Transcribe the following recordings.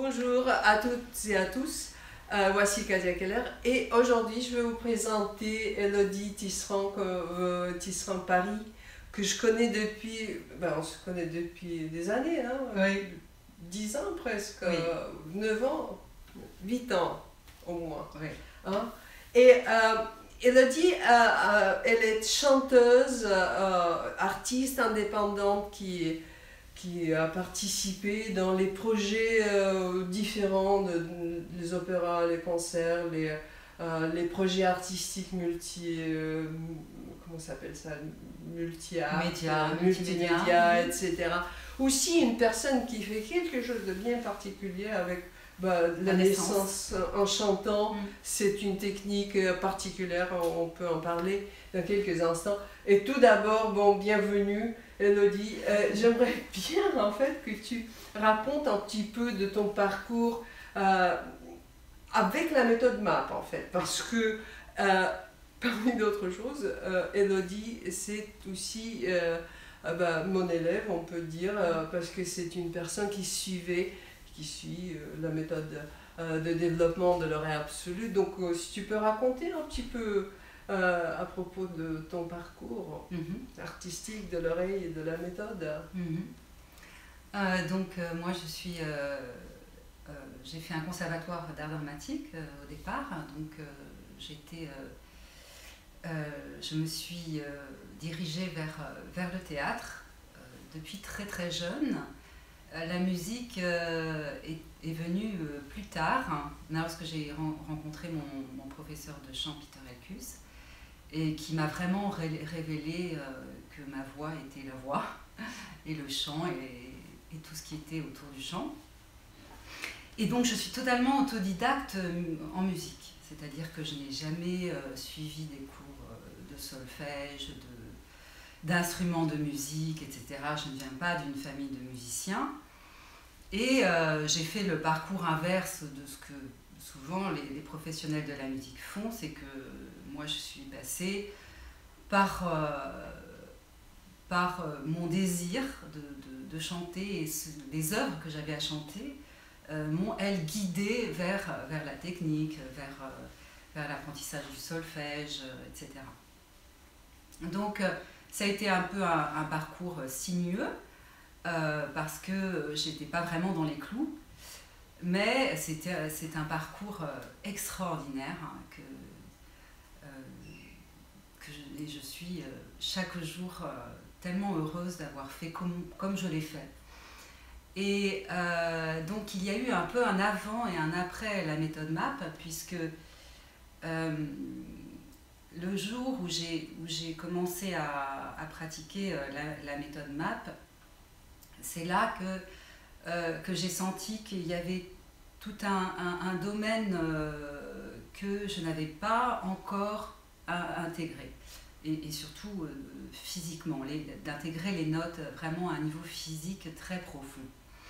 Bonjour à toutes et à tous, voici Katia Keller et aujourd'hui je vais vous présenter Elodie Tisserand-Paris que je connais depuis, on se connaît depuis des années, hein, oui. 10 ans presque, Oui. 9 ans, 8 ans au moins. Oui. Hein? Et Elodie, elle est chanteuse, artiste indépendante qui a participé dans les projets différents, les opéras, les concerts, les projets artistiques comment s'appelle ça, multimédia, etc. Aussi une personne qui fait quelque chose de bien particulier avec la naissance en chantant. C'est une technique particulière, on peut en parler dans quelques instants. Et tout d'abord, bienvenue Elodie. J'aimerais bien en fait que tu racontes un petit peu de ton parcours avec la méthode MAP en fait, parce que parmi d'autres choses, Elodie c'est aussi mon élève, on peut dire, parce que c'est une personne qui suit la méthode de développement de l'oreille absolue. Donc si tu peux raconter un petit peu à propos de ton parcours artistique de l'oreille et de la méthode. Moi j'ai fait un conservatoire d'art dramatique au départ, donc je me suis dirigée vers le théâtre depuis très très jeune. La musique est venue plus tard, lorsque j'ai rencontré mon professeur de chant, Peter Elkus, et qui m'a vraiment révélé que ma voix était la voix, et le chant, et tout ce qui était autour du chant. Et donc je suis totalement autodidacte en musique, c'est-à-dire que je n'ai jamais suivi des cours de solfège, d'instruments de musique, etc. Je ne viens pas d'une famille de musiciens. Et j'ai fait le parcours inverse de ce que souvent les professionnels de la musique font, c'est que moi je suis passée par mon désir de chanter, et les œuvres que j'avais à chanter m'ont, elles, guidée vers la technique, vers l'apprentissage du solfège, etc. Donc ça a été un peu un parcours sinueux, parce que j'étais pas vraiment dans les clous, mais c'est un parcours extraordinaire et je suis chaque jour tellement heureuse d'avoir fait comme je l'ai fait. Et donc il y a eu un peu un avant et un après la méthode MAP, puisque le jour où j'ai commencé à pratiquer la méthode MAP, c'est là que j'ai senti qu'il y avait tout un domaine que je n'avais pas encore intégré. Et surtout physiquement, d'intégrer les notes vraiment à un niveau physique très profond.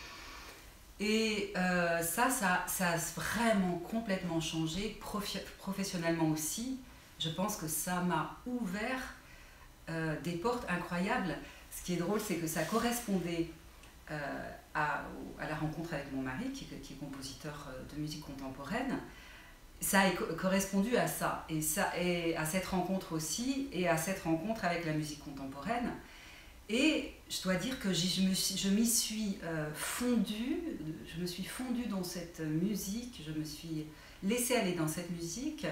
Et ça a vraiment complètement changé, professionnellement aussi. Je pense que ça m'a ouvert des portes incroyables. Ce qui est drôle, c'est que ça correspondait à la rencontre avec mon mari, qui est compositeur de musique contemporaine. Ça a correspondu à ça, et à cette rencontre aussi, et à cette rencontre avec la musique contemporaine. Et je dois dire que je m'y suis fondue, je me suis fondue dans cette musique, je me suis laissée aller dans cette musique,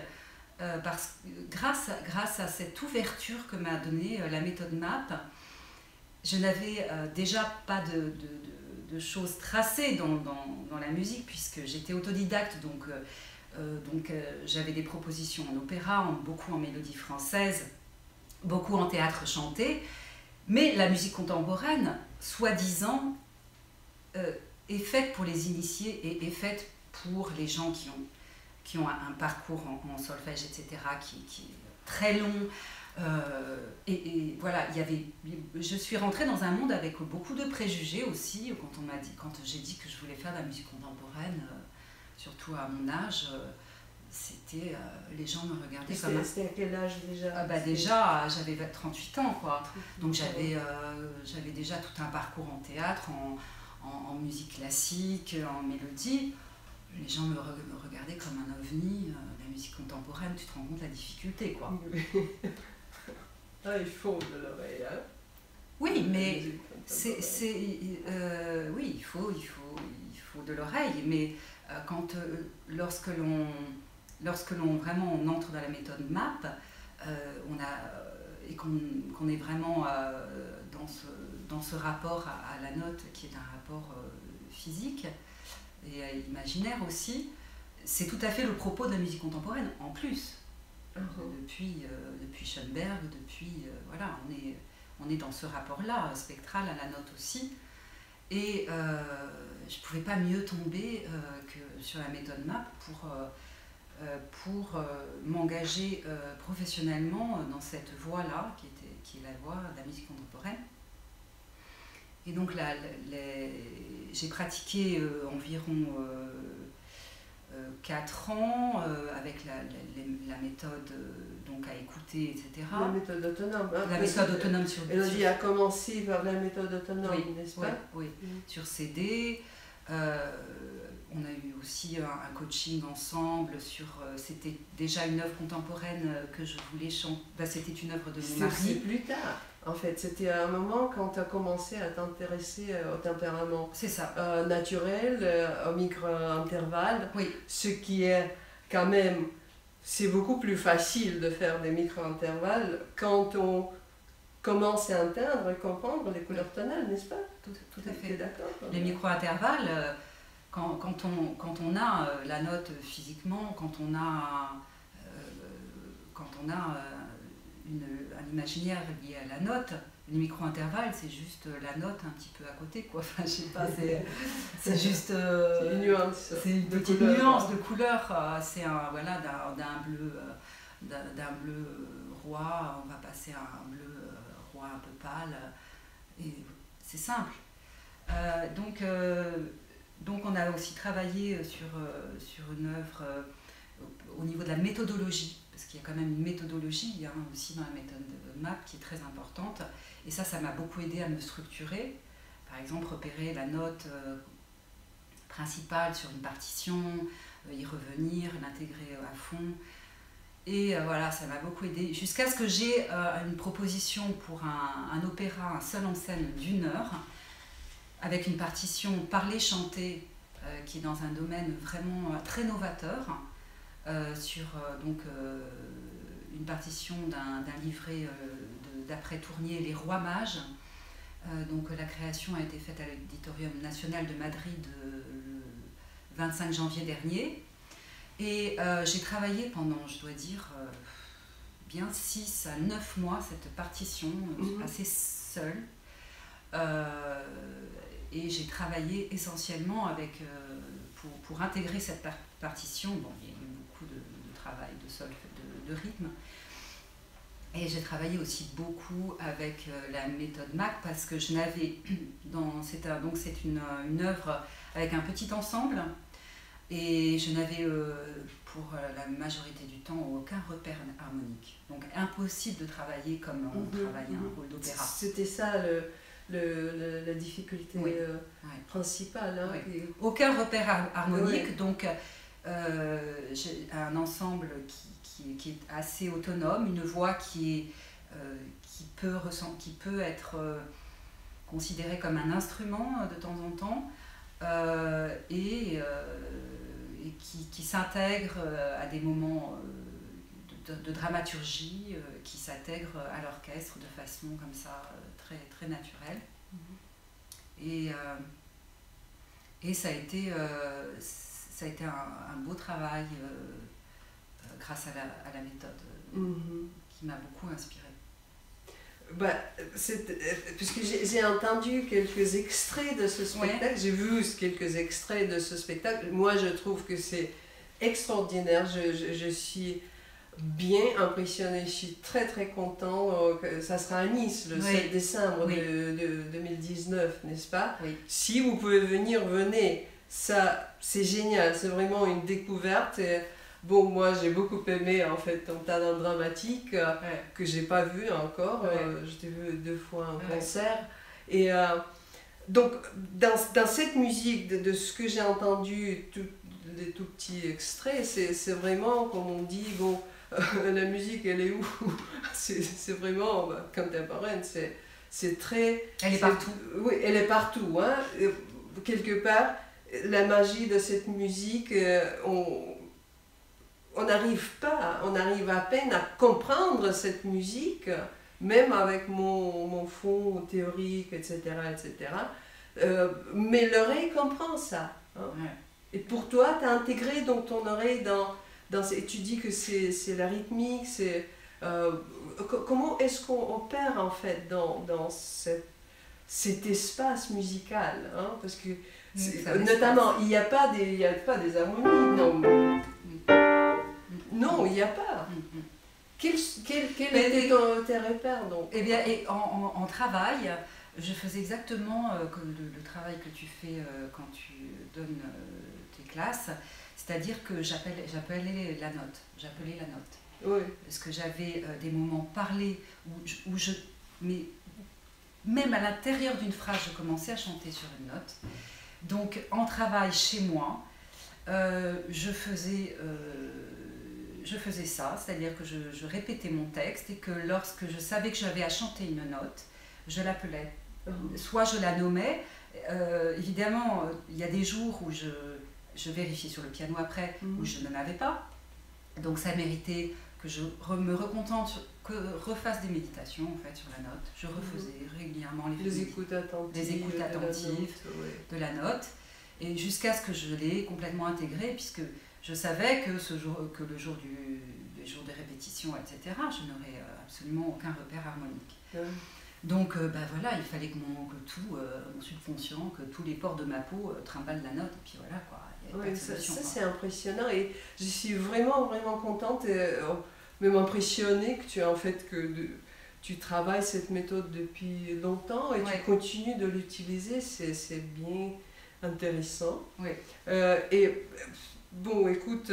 grâce à cette ouverture que m'a donnée la méthode MAP. Je n'avais déjà pas de choses tracées dans la musique, puisque j'étais autodidacte, donc j'avais des propositions en opéra, beaucoup en mélodie française, beaucoup en théâtre chanté, mais la musique contemporaine, soi-disant, est faite pour les initiés et est faite pour les gens qui ont un parcours en solfège, etc., qui est très long. Et voilà, je suis rentrée dans un monde avec beaucoup de préjugés aussi, quand j'ai dit que je voulais faire de la musique contemporaine, surtout à mon âge, les gens me regardaient comme... C'était à quel âge déjà? Déjà, j'avais 38 ans, quoi. Donc j'avais déjà tout un parcours en théâtre, en musique classique, en mélodie, les gens me regardaient comme un ovni. La musique contemporaine, tu te rends compte la difficulté, quoi. Ah, il faut de l'oreille, hein. Oui, mais oui, il faut de l'oreille, mais lorsque l'on vraiment on entre dans la méthode MAP, et qu'on est vraiment dans ce rapport à la note qui est un rapport physique et imaginaire aussi, c'est tout à fait le propos de la musique contemporaine en plus. Depuis Schoenberg, voilà, on est dans ce rapport-là, spectral à la note aussi. Et je ne pouvais pas mieux tomber que sur la méthode MAP pour m'engager professionnellement dans cette voie-là, qui est la voie de la musique contemporaine. Et donc là, j'ai pratiqué environ 4 ans avec la méthode donc à écouter, etc. La méthode autonome. Hein, la méthode autonome sur Elodie a commencé par la méthode autonome, oui, n'est-ce pas? Oui, sur CD. On a eu aussi un coaching ensemble sur... c'était déjà une œuvre contemporaine que je voulais chanter. C'était une œuvre de mon mari. C'est plus tard. En fait, c'était un moment quand tu as commencé à t'intéresser au tempérament naturel, au micro-intervalle, oui. Ce qui est quand même, c'est beaucoup plus facile de faire des micro-intervalles quand on commence à entendre et comprendre les couleurs tonales, n'est-ce pas? Tout à fait. D'accord. Les micro-intervalles, quand on a la note physiquement, quand on a un imaginaire lié à la note, les micro-intervalles, c'est juste la note un petit peu à côté, quoi. Enfin, je sais pas, c'est juste... c'est une nuance. C'est une petite nuance de couleur. C'est voilà, d'un bleu roi, on va passer à un bleu roi un peu pâle. Et c'est simple. Donc on a aussi travaillé sur une œuvre au niveau de la méthodologie, parce qu'il y a quand même une méthodologie aussi dans la méthode MAP qui est très importante. Et ça m'a beaucoup aidé à me structurer. Par exemple, repérer la note principale sur une partition, y revenir, l'intégrer à fond. Et voilà, ça m'a beaucoup aidé. Jusqu'à ce que j'ai une proposition pour un opéra, un seul en scène d'1 heure, avec une partition parlée-chantée qui est dans un domaine vraiment très novateur, sur une partition d'un livret d'après Tournier, Les Rois Mages. Donc la création a été faite à l'Auditorium National de Madrid le 25 janvier dernier. Et j'ai travaillé pendant, je dois dire, bien 6 à 9 mois cette partition, assez seule. Et j'ai travaillé essentiellement pour intégrer cette partition. Bon, il y a eu beaucoup de travail, de solfège, de rythme. Et j'ai travaillé aussi beaucoup avec la méthode MAP parce que je n'avais c'est une œuvre avec un petit ensemble et je n'avais pour la majorité du temps aucun repère harmonique. Donc impossible de travailler comme on travaille un rôle d'opéra. C'était ça la difficulté principale. Hein, oui. Aucun repère harmonique, donc j'ai un ensemble qui est assez autonome, une voix qui peut être considérée comme un instrument de temps en temps et qui s'intègre à des moments de dramaturgie, qui s'intègre à l'orchestre de façon comme ça très, très naturelle. Et ça a été un beau travail grâce à la méthode qui m'a beaucoup inspirée. Puisque j'ai entendu quelques extraits de ce spectacle, j'ai vu quelques extraits de ce spectacle, moi je trouve que c'est extraordinaire, je suis bien impressionnée, je suis très très content, ça sera à Nice le 7 décembre de 2019, n'est-ce pas? Si vous pouvez venir, venez, ça c'est génial, c'est vraiment une découverte. Bon, moi j'ai beaucoup aimé en fait ton talent dramatique que j'ai pas vu encore. Je t'ai vu 2 fois en concert. Et donc, dans cette musique, de ce que j'ai entendu, les tout petits extraits, c'est vraiment, comme on dit, bon, la musique, elle est où? C'est vraiment contemporaine, c'est très... Elle est partout. Oui, elle est partout. Hein. Quelque part, la magie de cette musique, on n'arrive pas, on arrive à peine à comprendre cette musique, même avec mon fond théorique, etc. etc. Mais l'oreille comprend ça. Hein. Ouais. Et pour toi, tu as intégré donc ton oreille et tu dis que c'est la rythmique, comment est-ce qu'on opère en fait dans cet espace musical, hein? Parce que notamment, il n'y a pas des harmonies, non. Non, il n'y a pas. Quel était tes repères donc? Eh bien, et en travail, je faisais exactement comme le travail que tu fais quand tu donnes tes classes, c'est-à-dire que j'appelais la note. Oui. Parce que j'avais des moments parlés mais même à l'intérieur d'une phrase, je commençais à chanter sur une note. Donc, en travail chez moi, je faisais ça, c'est-à-dire que je répétais mon texte et que lorsque je savais que j'avais à chanter une note, je l'appelais. Soit je la nommais, évidemment, il y a des jours où je vérifiais sur le piano après, où je ne l'avais pas. Donc ça méritait que je me recontente, que refasse des méditations en fait sur la note. Je refaisais régulièrement les écoutes attentives de la note, et jusqu'à ce que je l'ai complètement intégrée, puisque je savais que le jour des répétitions, etc., je n'aurais absolument aucun repère harmonique. Donc voilà, il fallait que mon subconscient, que tous les pores de ma peau trimballent la note, et puis voilà quoi. Oui, ça c'est impressionnant, et je suis vraiment vraiment contente, même impressionnée que tu travailles cette méthode depuis longtemps et tu continues de l'utiliser, c'est bien intéressant. Oui. Et bon, écoute,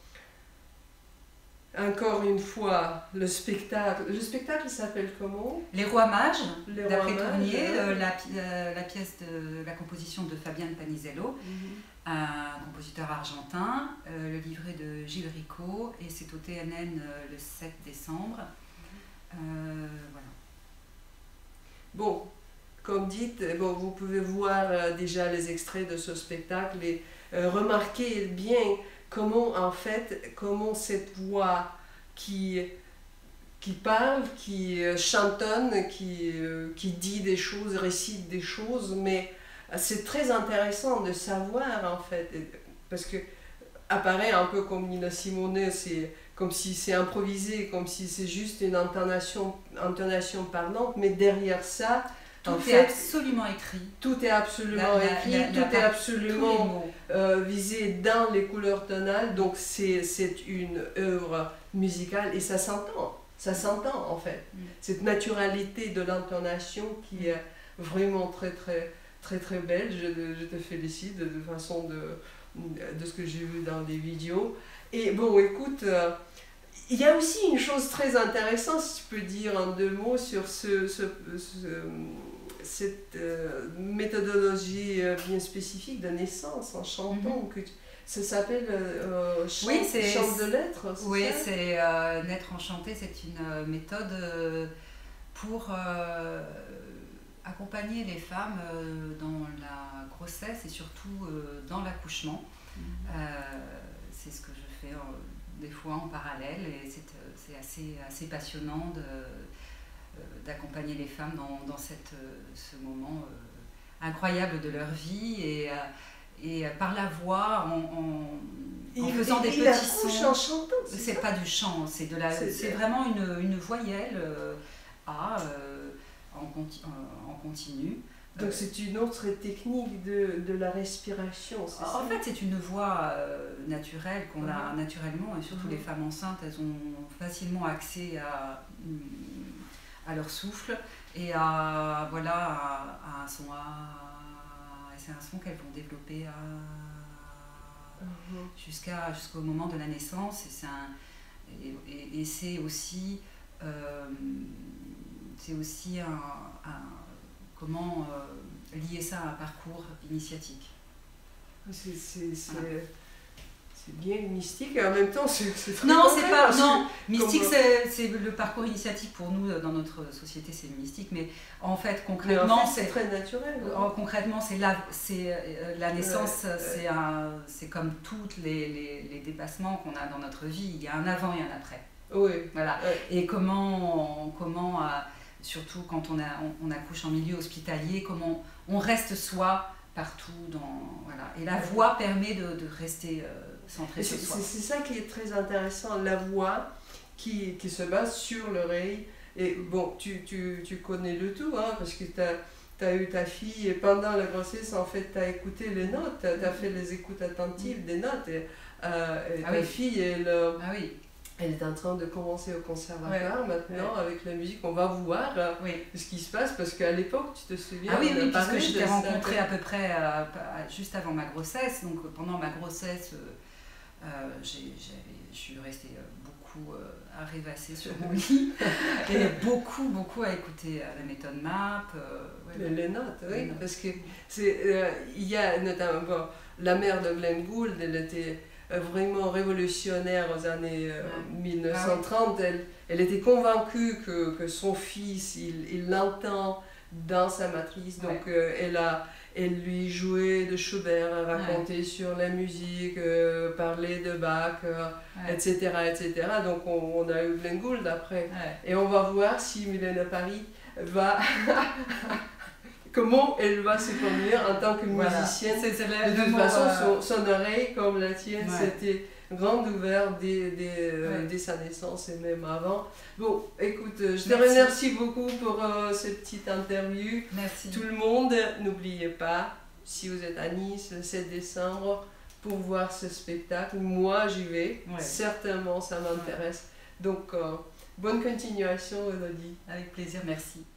encore une fois, le spectacle s'appelle comment? Les Rois Mages, d'après Tournier, ouais. la pièce de la composition de Fabian Panizello, un compositeur argentin, le livret de Gilles Ricot, et c'est au TNN le 7 décembre. Voilà. Bon, comme dit, vous pouvez voir déjà les extraits de ce spectacle et remarquez bien comment cette voix qui parle, qui chantonne, qui dit des choses, récite des choses, mais c'est très intéressant de savoir en fait, parce que apparaît un peu comme Nina Simone, c'est comme si c'est improvisé, comme si c'est juste une intonation parlante, mais derrière ça, tout est absolument écrit. Tout est absolument écrit, tout est absolument visé dans les couleurs tonales, donc c'est une œuvre musicale et ça s'entend en fait. Cette naturalité de l'intonation qui est vraiment très très très très belle, je te félicite de façon de ce que j'ai vu dans les vidéos. Et bon, écoute, il y a aussi une chose très intéressante, si tu peux dire en 2 mots, sur cette méthodologie bien spécifique de naissance en chantant. Ça s'appelle chant de lettres. Oui, c'est Naître enchanté, c'est une méthode pour accompagner les femmes dans la grossesse et surtout dans l'accouchement. C'est ce que je fais des fois en parallèle, et c'est assez passionnant d'accompagner les femmes dans ce moment incroyable de leur vie, et par la voix, en faisant des petits sons. En chantant, c'est pas du chant, c'est vraiment une voyelle en continu. Donc c'est une autre technique de la respiration, c'est ça? En fait, c'est une voix naturelle qu'on a naturellement, et surtout les femmes enceintes, elles ont facilement accès à leur souffle et à un son et c'est un son qu'elles vont développer jusqu'au moment de la naissance, et c'est aussi lier ça à un parcours initiatique. C'est bien mystique et en même temps c'est très non, concret, c'est pas. Non, que, mystique, comme, c'est le parcours initiatique pour nous dans notre société, c'est mystique, mais en fait, mais en concrètement, fait, c'est très naturel. concrètement, la naissance, c'est comme tous les dépassements qu'on a dans notre vie. Il y a un avant et un après. Oui. Voilà. Ouais. Et comment surtout quand on accouche en milieu hospitalier, comment on reste soi partout voilà. Et la voix permet de rester centré sur soi. C'est ça qui est très intéressant, la voix qui se base sur l'oreille. Et bon, tu connais le tout, hein, parce que tu as eu ta fille et pendant la grossesse, en fait, tu as écouté les notes, tu as fait les écoutes attentives des notes. Et ta fille, elle est en train de commencer au conservatoire maintenant avec la musique. On va voir ce qui se passe parce qu'à l'époque, tu te souviens. Ah oui, parce que je t'ai rencontrée à peu près juste avant ma grossesse. Donc pendant ma grossesse, je suis restée beaucoup à rêvasser sur mon lit et beaucoup à écouter la méthode MAP. Les notes, oui, parce que il y a notamment la mère de Glenn Gould, elle était vraiment révolutionnaire aux années 1930. Elle était convaincue que son fils, il l'entend dans sa matrice. Donc elle lui jouait de Schubert, elle racontait sur la musique, parlait de Bach, etc., etc. Donc on a eu Glenn Gould après. Et on va voir si Mylène Apari va... comment elle va s'épanouir en tant que musicienne. De toute façon, son oreille, comme la tienne, c'était grande ouverte dès sa naissance et même avant. Bon, écoute, je te remercie beaucoup pour cette petite interview. Merci. Tout le monde, n'oubliez pas, si vous êtes à Nice le 7 décembre, pour voir ce spectacle, moi j'y vais, certainement ça m'intéresse. Donc, bonne continuation, Elodie. Avec plaisir, merci.